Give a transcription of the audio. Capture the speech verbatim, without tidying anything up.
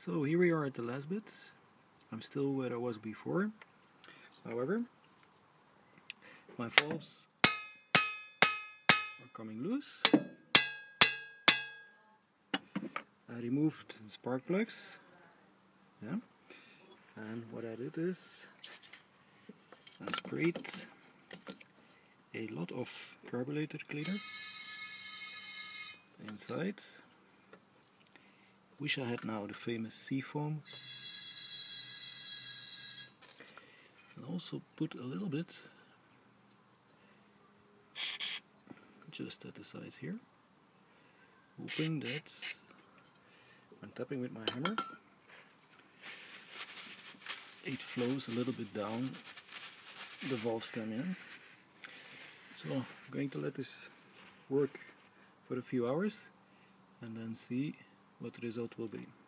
So here we are at the last bit. I'm still where I was before. However, my valves are coming loose. I removed the spark plugs. Yeah. And what I did is I sprayed a lot of carburetor cleaner inside. Wish I had now the famous sea foam. And also put a little bit just at the sides here, hoping that when tapping with my hammer it flows a little bit down the valve stem. Yeah? So I'm going to let this work for a few hours and then see what the result will be.